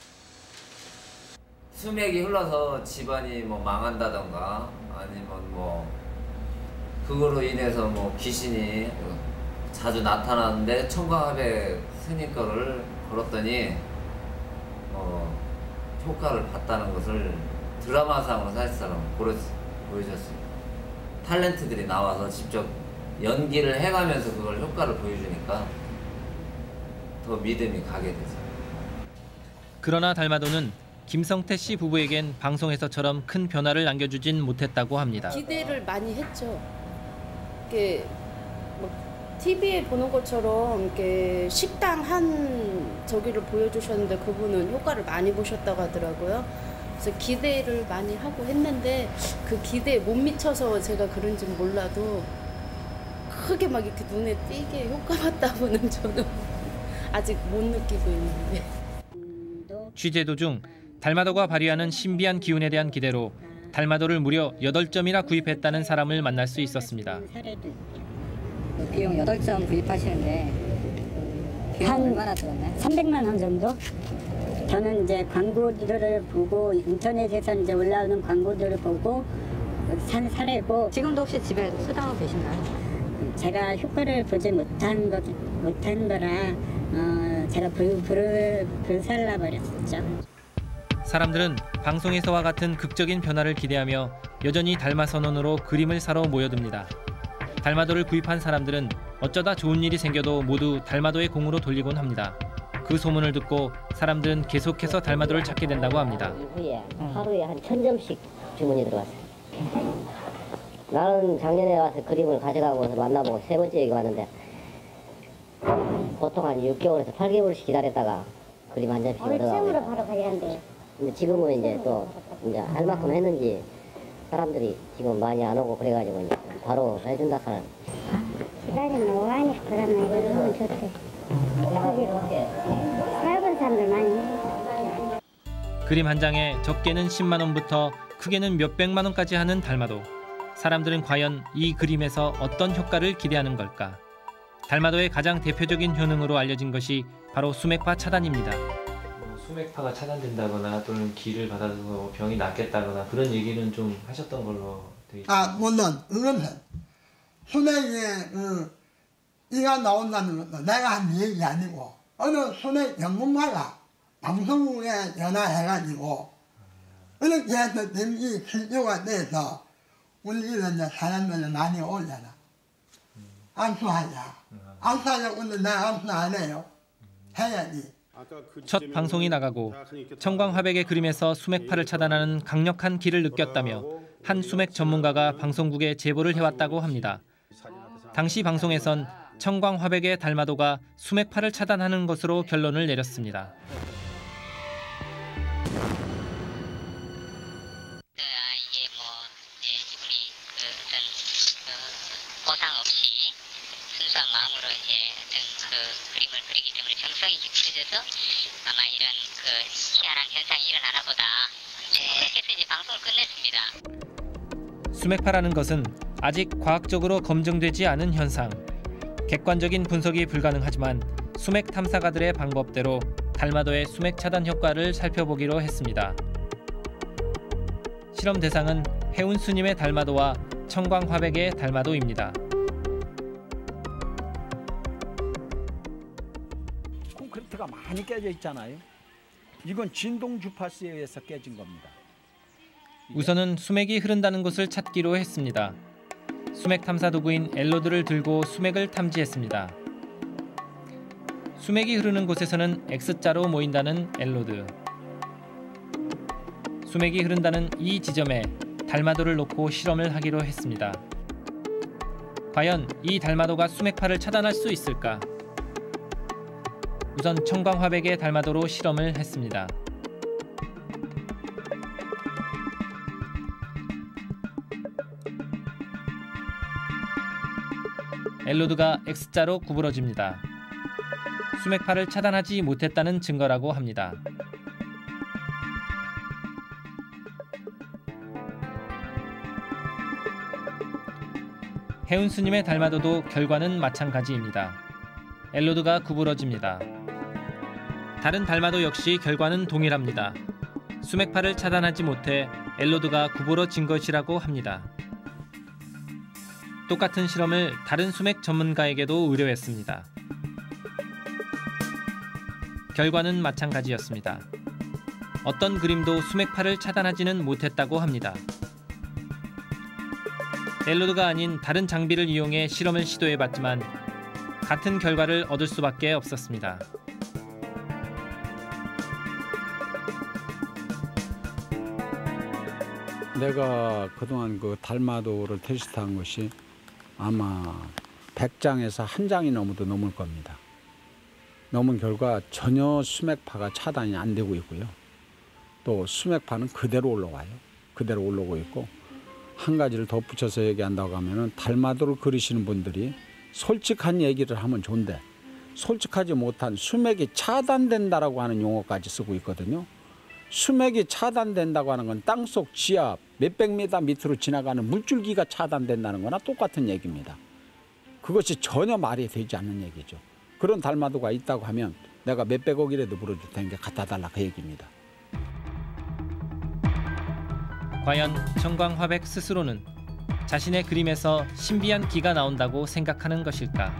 수맥이 흘러서 집안이 뭐 망한다던가 아니면 뭐 그거로 인해서 뭐 귀신이 자주 나타나는데 청광화백 스님 거를 걸었더니 어, 효과를 봤다는 것을 드라마상으로 사실상 보여줬습니다. 탤런트들이 나와서 직접 연기를 해가면서 그걸 효과를 보여주니까 더 믿음이 가게 되죠. 그러나 달마도는 김성태 씨 부부에겐 방송에서처럼 큰 변화를 남겨주진 못했다고 합니다. 기대를 많이 했죠. 이게 뭐 티비에 보는 것처럼 이렇게 식당 한 저기를 보여주셨는데 그분은 효과를 많이 보셨다고 하더라고요. 그래서 기대를 많이 하고 했는데 그 기대에 못 미쳐서 제가 그런지 몰라도 크게 막 이렇게 눈에 띄게 효과 봤다고는 저는 아직 못 느끼고 있는데. 취재 도중 달마도가 발휘하는 신비한 기운에 대한 기대로 달마도를 무려 여덟 점이나 구입했다는 사람을 만날 수 있었습니다. 비용 여덟 점 구입하시는데 비용 얼마나 들었나요? 삼백만 원 정도? 저는 이제 광고들을 보고 인터넷에서 이제 올라오는 광고들을 보고 산 사례고. 지금도 혹시 집에 쓰다가 계신가요? 제가 효과를 보지 못한 것 못한 거라 어, 제가 불 불을 불살라 버렸었죠. 사람들은 방송에서와 같은 극적인 변화를 기대하며 여전히 달마 선원으로 그림을 사러 모여듭니다. 달마도를 구입한 사람들은 어쩌다 좋은 일이 생겨도 모두 달마도의 공으로 돌리곤 합니다. 그 소문을 듣고 사람들은 계속해서 달마도를 찾게 된다고 합니다. 이후에 하루에 한 천 점씩 주문이 들어왔어요. 나는 작년에 와서 그림을 가져가고 와서 만나보고 세 번째 여기 왔는데 보통 한 육 개월에서 팔 개월씩 기다렸다가 그림 한 점씩 얻어가고. 처음으로 바로 가져간대요. 근데 지금은 이제 또 이제 할 만큼 했는지 사람들이 지금 많이 안 오고 그래가지고 이제 바로 해준다 하는. 기다리면 오하니 그러면 이거 좋대. 짧은 사람들 많이 해. 그림 한 장에 적게는 십만 원부터 크게는 몇백만 원까지 하는 달마도. 사람들은 과연 이 그림에서 어떤 효과를 기대하는 걸까? 달마도의 가장 대표적인 효능으로 알려진 것이 바로 수맥파 차단입니다. 수맥파가 차단된다거나 또는 기를 받아서 병이 낫겠다거나 그런 얘기는 좀 하셨던 걸로 돼 있죠. 아 물론 그건 수맥에 그 이가 나온다는 것도 내가 한 얘기 아니고 어느 수맥 전문가가 방송국에 전화해가지고 이렇게 해서 이 실조가 돼서 우리 이런 사람들이 많이 오잖아. 암수하자. 암수하자. 근데 나 암수 안 해요. 해야지. 첫 방송이 나가고 청광화백의 그림에서 수맥파를 차단하는 강력한 기를 느꼈다며 한 수맥 전문가가 방송국에 제보를 해왔다고 합니다. 당시 방송에선 청광화백의 달마도가 수맥파를 차단하는 것으로 결론을 내렸습니다. 마음으로 이제 어떤 그 그림을 그리기 때문에 정성이 깊어져서 아마 이런 그 희한한 현상이 일어나나 보다. 네, 그래서 이제 방송을 끝냈습니다. 수맥파라는 것은 아직 과학적으로 검증되지 않은 현상. 객관적인 분석이 불가능하지만 수맥 탐사가들의 방법대로 달마도의 수맥 차단 효과를 살펴보기로 했습니다. 실험 대상은 해운스님의 달마도와 청광화백의 달마도입니다. 콘크리트가 많이 깨져 있잖아요. 이건 진동 주파수에 의해서 깨진 겁니다. 우선은 수맥이 흐른다는 곳을 찾기로 했습니다. 수맥 탐사 도구인 엘로드를 들고 수맥을 탐지했습니다. 수맥이 흐르는 곳에서는 X자로 모인다는 엘로드. 수맥이 흐른다는 이 지점에 달마도를 놓고 실험을 하기로 했습니다. 과연 이 달마도가 수맥파를 차단할 수 있을까? 우선 청광화백의 달마도로 실험을 했습니다. 엘로드가 X자로 구부러집니다. 수맥파를 차단하지 못했다는 증거라고 합니다. 해운스님의 달마도도 결과는 마찬가지입니다. 엘로드가 구부러집니다. 다른 달마도 역시 결과는 동일합니다. 수맥파를 차단하지 못해 엘로드가 구부러진 것이라고 합니다. 똑같은 실험을 다른 수맥 전문가에게도 의뢰했습니다. 결과는 마찬가지였습니다. 어떤 그림도 수맥파를 차단하지는 못했다고 합니다. 엘로드가 아닌 다른 장비를 이용해 실험을 시도해봤지만 같은 결과를 얻을 수밖에 없었습니다. 내가 그동안 그 달마도를 테스트한 것이 아마 백 장에서 한 장이 넘어도 넘을 겁니다. 넘은 결과 전혀 수맥파가 차단이 안 되고 있고요. 또 수맥파는 그대로 올라와요. 그대로 올라오고 있고, 한 가지를 덧붙여서 얘기한다고 하면은 달마도를 그리시는 분들이 솔직한 얘기를 하면 좋은데 솔직하지 못한 수맥이 차단된다라고 하는 용어까지 쓰고 있거든요. 수맥이 차단된다고 하는 건 땅속 지하 몇백 미터 밑으로 지나가는 물줄기가 차단된다는 거나 똑같은 얘기입니다. 그것이 전혀 말이 되지 않는 얘기죠. 그런 달마도가 있다고 하면 내가 몇백억이라도 물어줄 테니까 갖다 달라 그 얘기입니다. 과연 청광화백 스스로는 자신의 그림에서 신비한 기가 나온다고 생각하는 것일까?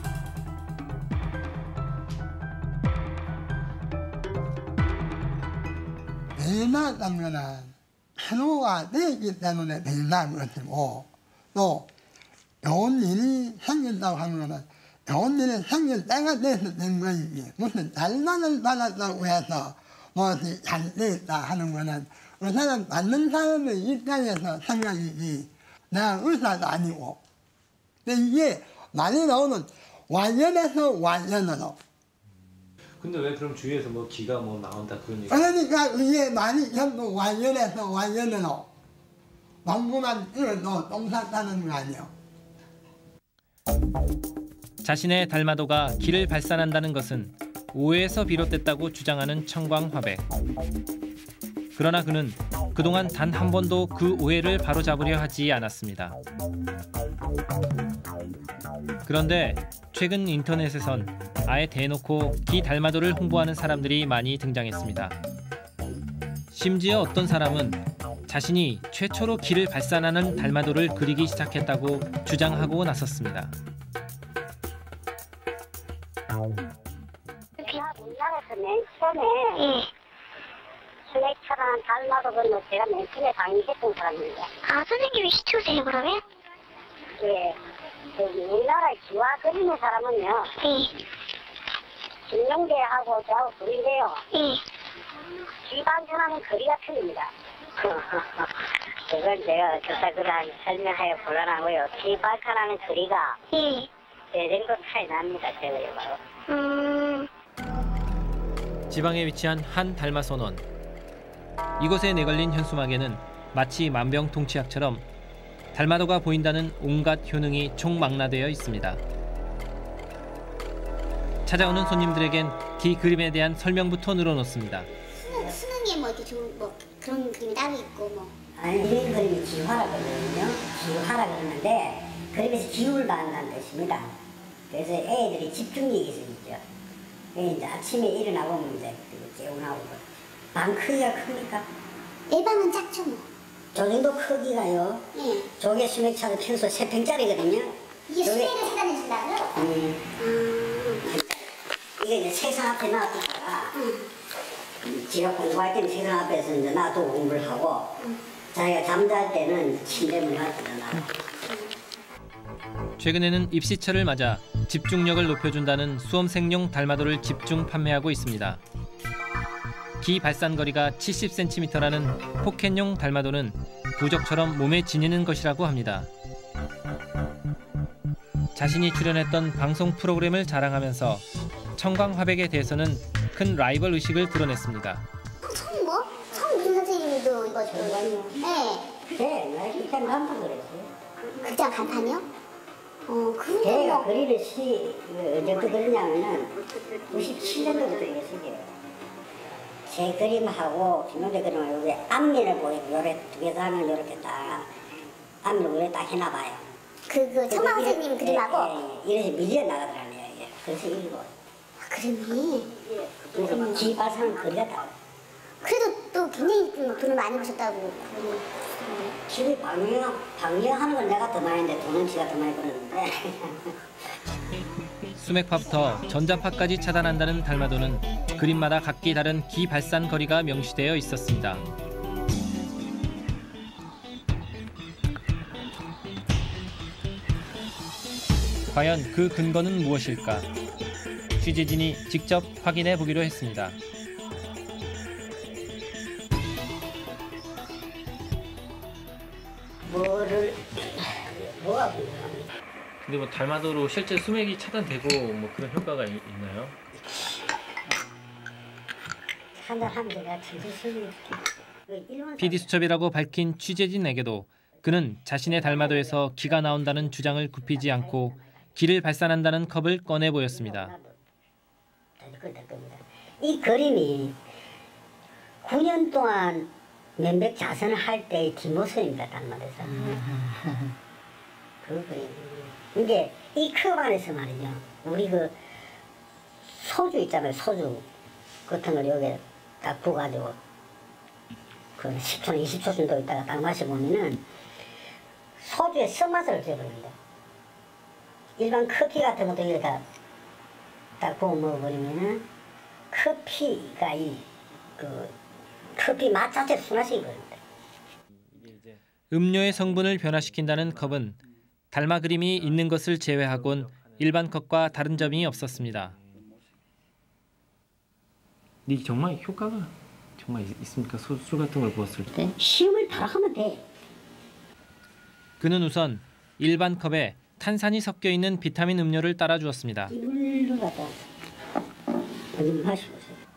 매일날 하면은 한우가 되기 때문에 매일날 그렇고, 또 좋은 일이 생긴다고 하면은 좋은 일이 생길 때가 돼서 된 것이지, 무슨 달란을 받았다고 해서 무엇이 잘 되었다 하는 거는 그 사람 받는 사람의 입장에서 생각이지, 내가 의사도 아니고. 근데 이게 많이 나오는 완연에서 완연으로. 근데 왜 그럼 주위에서 뭐 기가 뭐 나온다 그런 얘기? 그러니까 이게 많이 전부 완연에서 완연으로 방구만 뛰어도 똥 쌌다는 거 아니에요. 자신의 달마도가 기를 발산한다는 것은 오해에서 비롯됐다고 주장하는 청광화백. 그러나 그는 그동안 단 한 번도 그 오해를 바로잡으려 하지 않았습니다. 그런데 최근 인터넷에선 아예 대놓고 기 달마도를 홍보하는 사람들이 많이 등장했습니다. 심지어 어떤 사람은 자신이 최초로 기를 발산하는 달마도를 그리기 시작했다고 주장하고 나섰습니다. 우리나라에서 맨 처음에 수맥처럼 달마도 건너 제가 맨 처음에 강의했던 사람입니다. 아, 선생님이 시초세요, 그러면? 예. 그 우리나라 기와 그리는 사람은요. 네. 김용대하고 저하고 둘인데요. 네. 기반전하는 거리가 틀립니다. 그건 제가 조사그랑 설명하여 곤란하고요. 기발전하는 거리가 네. 네 정도 차이 납니다. 제가 바로. 음... 지방에 위치한 한 달마선원. 이곳에 내걸린 현수막에는 마치 만병통치약처럼 달마도가 보인다는 온갖 효능이 총망라되어 있습니다. 찾아오는 손님들에겐 기 그림에 대한 설명부터 늘어놓습니다. 수능, 수능에 뭐 이렇게 좋은 뭐 그런 그림이 따로 있고 뭐. 아니 이 그림이 기화라거든요. 기화라 그러는데 그림에서 기운을 받는다는 뜻입니다. 그래서 애들이 집중력이 있으시죠. 이제 아침에 일어나보면 이제 깨어나고 방 크기가 큽니까? 내 방은 작죠 뭐. 저 정도 크기가요. 예. 저게 수맥차도 평소 세 평짜리거든요. 이게 수맥을 세단해 준다고요? 음. 음. 이게 이제 책상 앞에 놔뒀다가 음. 지가 공부할 때는 책상 앞에서 이제 놔두고 공부를 하고 음. 자기가 잠잘 때는 침대 문 앞에다 놔. 최근에는 입시철을 맞아 집중력을 높여준다는 수험생용 달마도를 집중 판매하고 있습니다. 기 발산거리가 칠십 센티미터라는 포켓용 달마도는 부적처럼 몸에 지니는 것이라고 합니다. 자신이 출연했던 방송 프로그램을 자랑하면서 청광화백에 대해서는 큰 라이벌 의식을 드러냈습니다. 청 뭐? 청 무슨 선생님도 이거 좀. 네. 네, 나 극장 간판 그랬어요. 극장 간판이요? 어, 그건 제가 뭐. 그리를 시, 언제부터 그리냐면은 구십칠 년도부터 그랬어요. 제 그림하고 김용대 그림하고 여기 앞면을 보이고 요래 두 개 다음에 요렇게 딱 앞면을 요래 딱 해놔봐요. 그, 그 청강 선생님 그림하고? 예, 예, 이래서 밀려 나가더라네요. 예. 그래서 이거. 아, 그림이? 그래서 기발상은 그렸다. 그래도 또 굉장히 좀 돈을 많이 버셨다고. 집이 방영, 방영하는 건 내가 더 많이 했는데 돈은 지가 더 많이 벌었는데. 수맥파부터 전자파까지 차단한다는 달마도는 그림마다 각기 다른 기 발산 거리가 명시되어 있었습니다. 과연 그 근거는 무엇일까? 취재진이 직접 확인해 보기로 했습니다. 뭐를 뭐가 궁금합니다. 근데 뭐 달마도로 실제 수맥이 차단되고 뭐 그런 효과가 이, 있나요? 한잔 하면 내가 진짜 피디수첩이라고 밝힌 취재진에게도 그는 자신의 달마도에서 기가 나온다는 주장을 굽히지 않고 기를 발산한다는 컵을 꺼내 보였습니다. 이 그림이 구 년 동안 면백 자선을 할 때의 뒷모습입니다. 달마도에서. 그 그림. 이게 이 컵 안에서 말이죠. 우리 그 소주 있잖아요. 소주 같은 걸 여기에 딱 부어가지고 그 십 초, 이십 초 정도 있다가 딱 마셔보면은 소주의 쓴맛을 줘버립니다. 일반 커피 같은 것도 여기다 딱 부어 먹어버리면은 커피가 이 그 커피 맛 자체 순하신 겁니다. 음료의 성분을 변화시킨다는 컵은 달마 그림이 있는 것을 제외하곤 일반 컵과 다른 점이 없었습니다. 이게 정말 효과가 정말 있습니까? 술, 술 같은 걸 부었을 때? 시음을 바로 하면 돼. 그는 우선 일반 컵에 탄산이 섞여 있는 비타민 음료를 따라 주었습니다. 이 물을 갖다 좀 마시보세요.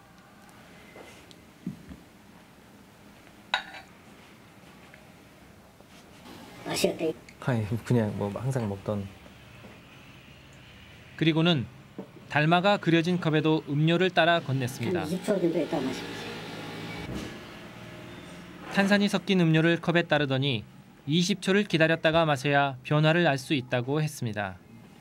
맛이 어때요? 아니 그냥 뭐 항상 먹던. 그리고는 달마가 그려진 컵에도 음료를 따라 건넸습니다. 이십 초 정도 있다 마시보세요. 탄산이 섞인 음료를 컵에 따르더니 이십 초를 기다렸다가 마셔야 변화를 알 수 있다고 했습니다.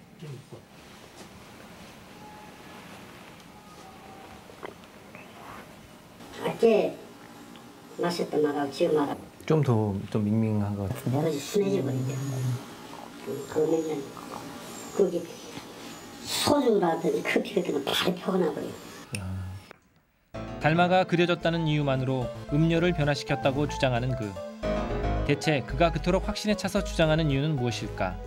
어제 마셨던 말하고 지금 말하고 좀 더 좀 밍밍한 것 같은데. 버릇이 순해져 버리죠. 그러면 거기 소주라든지 커피 같은 거 바로 펴나 버려요. 달마가 그려졌다는 이유만으로 음료를 변화시켰다고 주장하는 그. 대체 그가 그토록 확신에 차서 주장하는 이유는 무엇일까?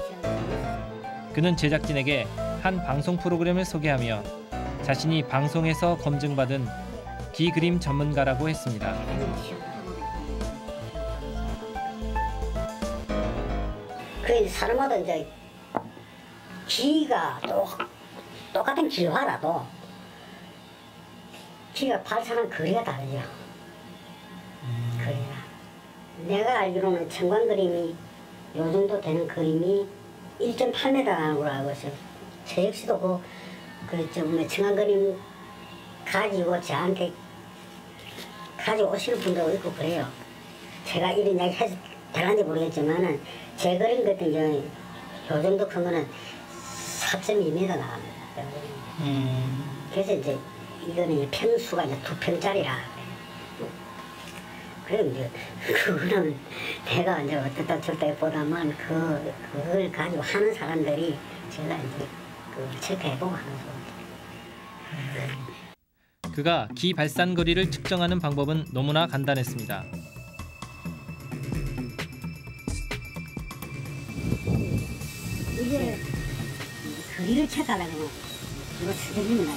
그는 제작진에게 한 방송 프로그램을 소개하며 자신이 방송에서 검증받은 기 그림 전문가라고 했습니다. 그 사람마다 이제 기가 또 똑같은 기화라도 기가 발산한 거리가 다르죠. 음. 거리가. 내가 알기로는 청광 그림이 요 정도 되는 그림이 일 점 팔 미터 나는 걸로 알고 있어요. 저 역시도 그 그좀 청한 그림 가지고 저한테 가지고 오시는 분도 있고 그래요. 제가 이런 이야기 해서 되는지 모르겠지만은 제 그림 같은 경우 요 정도 큰 거는 사 점 이 미터 나갑니다. 음. 그래서 이제 이거는 평수가 이제 두 평짜리라. 그래 이제 그거는 내가 이제 어떻다 저렇다 보다만 그 그걸 가지고 하는 사람들이 제가 이제 그 체크해보고 하는 거죠. 그가 기 발산 거리를 측정하는 방법은 너무나 간단했습니다. 이게 거리를 체크하려면 이거 수제비입니다.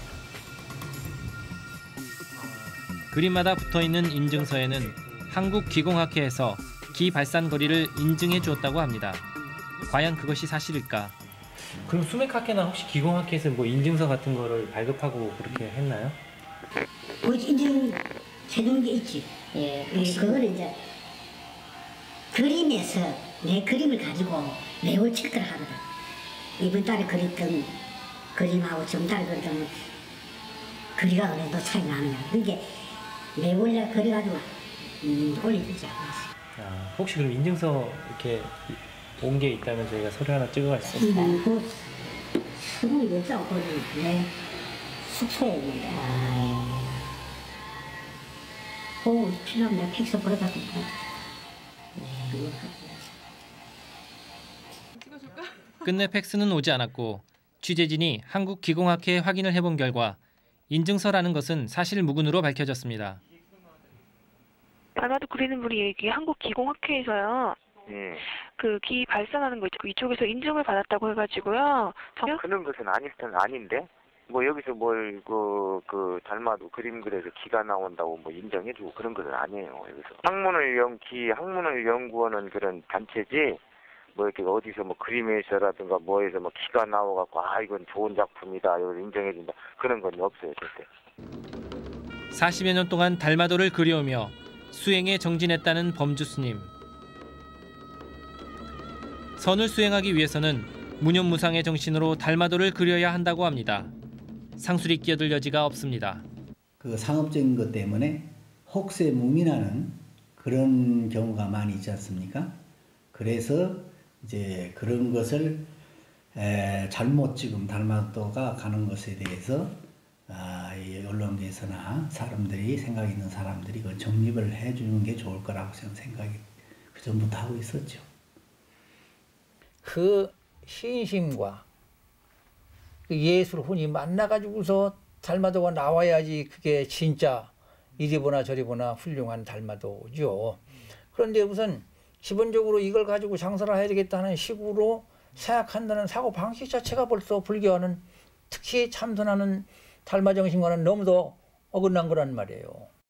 그림마다 붙어있는 인증서에는 한국기공학회에서 기 발산 거리를 인증해 주었다고 합니다. 과연 그것이 사실일까? 그럼 수맥학회나 혹시 기공학회에서 뭐 인증서 같은 거를 발급하고 그렇게 했나요? 뭐 인증 해둔 게 있지. 예. 그거는 이제 그림에서 내 그림을 가지고 매월 체크를 하거든. 이번 달에 그렸던 그림하고 전달 그렸던 거리가 어느 정도 차이 나느냐. 그게 매월 내가 그려가지고 음, 올려주지 않았어. 아, 혹시 그럼 인증서 이렇게 온 게 있다면 저희가 서류 하나 찍어갈 수 있을까요? 음, 그 수능이 없다고 거기 내 숙소에 있는데. 아, 그 필요하면 내가 팩스 보내달라고. 끝내 팩스는 오지 않았고 취재진이 한국기공학회에 확인을 해본 결과 인증서라는 것은 사실 무근으로 밝혀졌습니다. 달마도 그리는 분이 여기 한국기공학회에서요. 예. 그 기 발산하는 거 있고 이쪽에서 인증을 받았다고 해가지고요. 정... 그런 것은 아닐 텐 아닌데. 뭐 여기서 뭘 그 그 달마도 그림 그려서 기가 나온다고 뭐 인정해주고 그런 것은 아니에요. 여기서 학문을 연기 학문을 연구하는 그런 단체지. 뭐 이렇게 어디서 뭐 그림에서라든가 뭐에서 뭐 기가 나와갖고 아 이건 좋은 작품이다 이걸 인정해준다 그런 건 없어요 절대. 사십여 년 동안 달마도를 그려오며 수행에 정진했다는 범주 스님. 선을 수행하기 위해서는 무념무상의 정신으로 달마도를 그려야 한다고 합니다. 상술이 끼어들 여지가 없습니다. 그 상업적인 것 때문에 혹세무민하는 그런 경우가 많이 있지 않습니까? 그래서 이제 그런 것을 에, 잘못 지금 달마도가 가는 것에 대해서 아, 이 언론계에서나 사람들이 생각 있는 사람들이 그 정립을 해주는 게 좋을 거라고 저는 생각이 그 전부터 하고 있었죠. 그 신심과 그 예술 혼이 만나가지고서 달마도가 나와야지 그게 진짜 이리 보나 저리 보나 훌륭한 달마도죠. 그런데 우선 기본적으로 이걸 가지고 장사를 해야 되겠다는 식으로 생각한다는 사고 방식 자체가 벌써 불교와는 특히 참선하는 달마 정신과는 너무도 어긋난 거란 말이에요.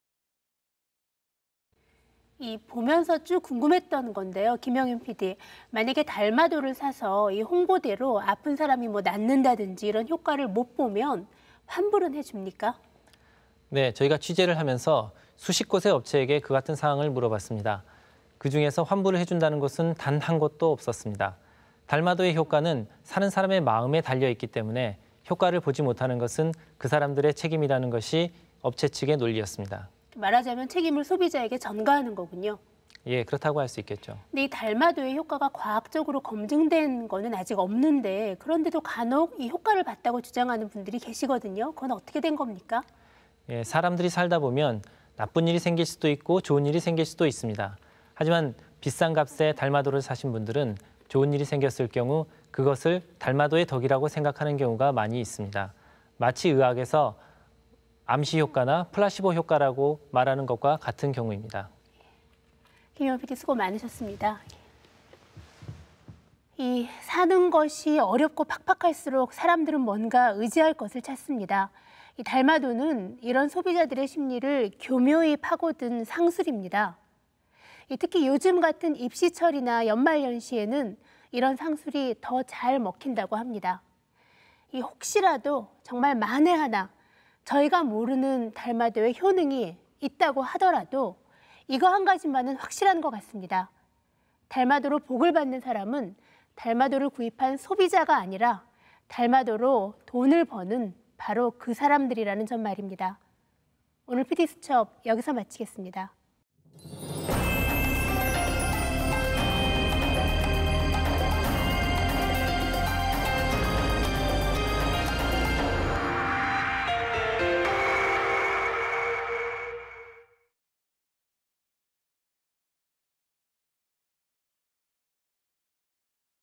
이 보면서 쭉 궁금했던 건데요. 김영윤 피디. 만약에 달마도를 사서 이 홍보대로 아픈 사람이 뭐 낫는다든지 이런 효과를 못 보면 환불은 해줍니까? 네, 저희가 취재를 하면서 수십 곳의 업체에게 그 같은 사항을 물어봤습니다. 그중에서 환불을 해준다는 곳은 단 한 곳도 없었습니다. 달마도의 효과는 사는 사람의 마음에 달려있기 때문에 효과를 보지 못하는 것은 그 사람들의 책임이라는 것이 업체 측의 논리였습니다. 말하자면 책임을 소비자에게 전가하는 거군요. 예, 그렇다고 할 수 있겠죠. 근데 이 달마도의 효과가 과학적으로 검증된 거는 아직 없는데 그런데도 간혹 이 효과를 봤다고 주장하는 분들이 계시거든요. 그건 어떻게 된 겁니까? 예, 사람들이 살다 보면 나쁜 일이 생길 수도 있고 좋은 일이 생길 수도 있습니다. 하지만 비싼 값에 달마도를 사신 분들은 좋은 일이 생겼을 경우 그것을 달마도의 덕이라고 생각하는 경우가 많이 있습니다. 마치 의학에서 암시 효과나 플라시보 효과라고 말하는 것과 같은 경우입니다. 김영윤 피디 수고 많으셨습니다. 이 사는 것이 어렵고 팍팍할수록 사람들은 뭔가 의지할 것을 찾습니다. 이 달마도는 이런 소비자들의 심리를 교묘히 파고든 상술입니다. 특히 요즘 같은 입시철이나 연말연시에는 이런 상술이 더 잘 먹힌다고 합니다. 이 혹시라도 정말 만에 하나 저희가 모르는 달마도의 효능이 있다고 하더라도 이거 한 가지만은 확실한 것 같습니다. 달마도로 복을 받는 사람은 달마도를 구입한 소비자가 아니라 달마도로 돈을 버는 바로 그 사람들이라는 점 말입니다. 오늘 피디수첩 여기서 마치겠습니다.